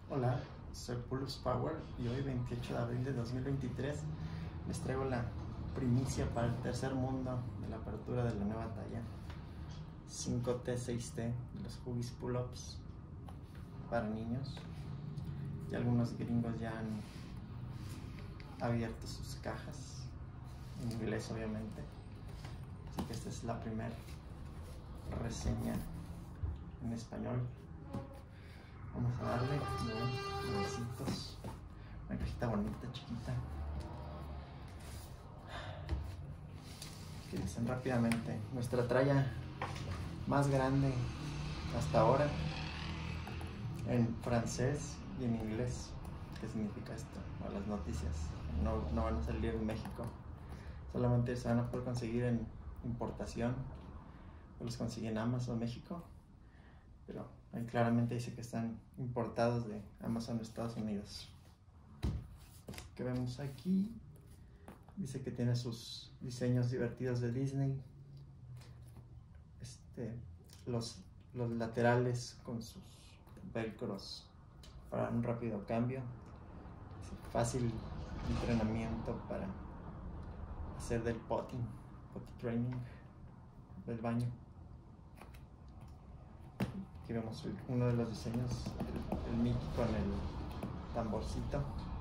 Hola, soy Pulse Power y hoy 28 de abril de 2023 les traigo la primicia para el tercer mundo de la apertura de la nueva talla 5T, 6T de los Huggies Pull-Ups para niños. Y algunos gringos ya han abierto sus cajas, en inglés obviamente, así que esta es la primera reseña en español. Vamos a darle nuevecitos, una cajita bonita, chiquita. Que dicen rápidamente, nuestra tralla más grande hasta ahora, en francés y en inglés. ¿Qué significa esto? O las noticias no van a salir en México, solamente se van a poder conseguir en importación, o los consiguen en Amazon México, pero ahí claramente dice que están importados de Amazon Estados Unidos. Que vemos aquí, dice que tiene sus diseños divertidos de Disney, los laterales con sus velcros para un rápido cambio, fácil entrenamiento para hacer del potty training del baño. Aquí vemos uno de los diseños, el Mickey con el tamborcito.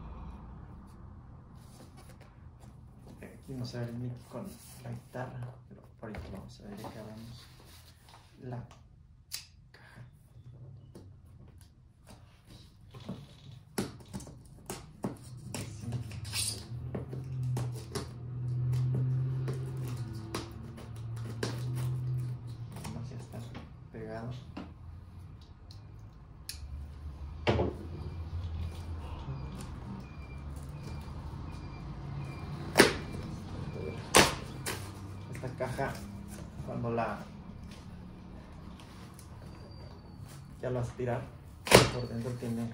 Aquí no se ve el Mickey con la guitarra, pero por ahí vamos a ver, acá vemos la caja. Vamos, ya está pegado. Esta caja, cuando ya la vas a tirar, por dentro tiene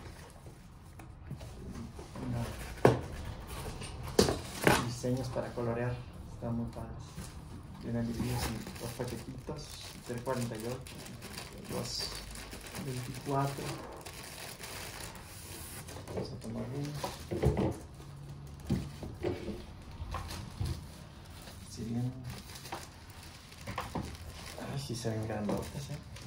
diseños para colorear, están muy padres. Vienen divididos en dos paquetitos, del 48, los 24. Vamos a tomar uno. Si bien, ay, sí se ven grandotes,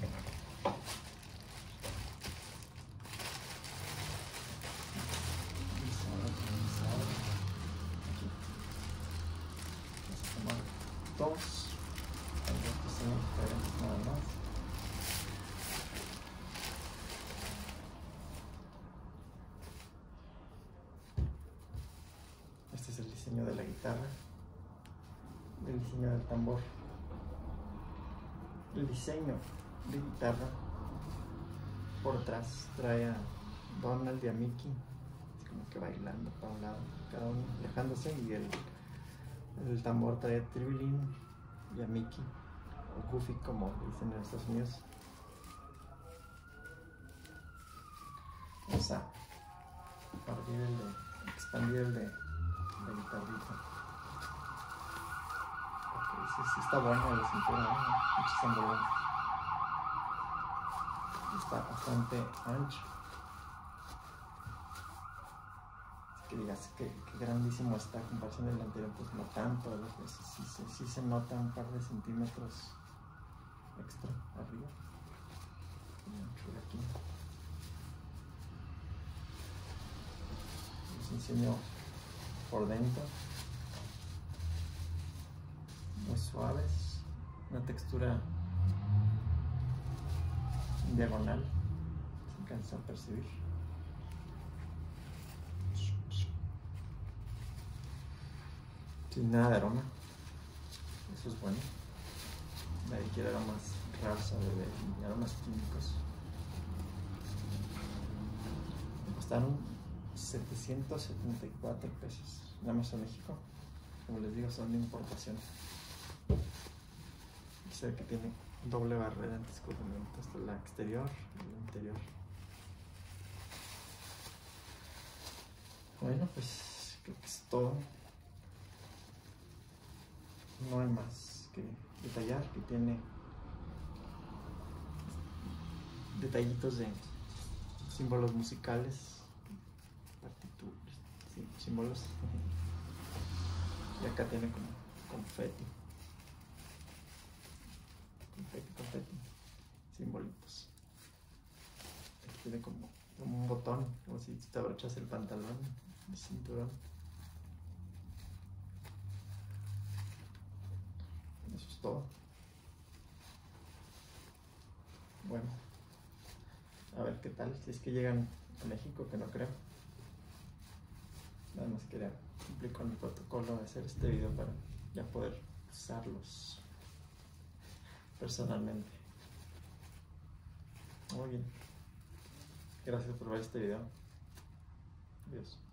dos, estos son diferentes nada más. Este es el diseño de la guitarra, el diseño del tambor, el diseño de guitarra. Por atrás trae a Donald y a Mickey, como que bailando para un lado, cada uno alejándose, y el tambor trae a Trilin y a Mickey, o Goofy como dicen en Estados Unidos. Vamos a expandir el de la guitarrita. Okay, sí está bueno la cintura, muchos ángulos. Está bastante ancho. Que digas que grandísimo está, en comparación del anterior, pues no tanto. A veces sí se nota un par de centímetros extra arriba. Aquí les enseño por dentro, muy suaves, una textura en diagonal, se alcanza a percibir. Sin nada de aroma, eso es bueno. Nadie quiere aromas raros a beber, ni aromas químicos. Me costaron 774 pesos en Amazon México. Como les digo, son de importación. Se ve que tiene doble barrera anti-escurrimiento, esta es la exterior y la interior. Bueno, pues creo que es todo. No hay más que detallar, que tiene detallitos de símbolos musicales, partituras, sí, símbolos. Y acá tiene como confeti, simbolitos. Aquí tiene como un botón, como si te abrochas el pantalón, el cinturón. Eso es todo. Bueno, a ver qué tal, si es que llegan a México, que no creo. Nada más quería cumplir con el protocolo de hacer este video para ya poder usarlos personalmente. Muy bien. Gracias por ver este video. Adiós.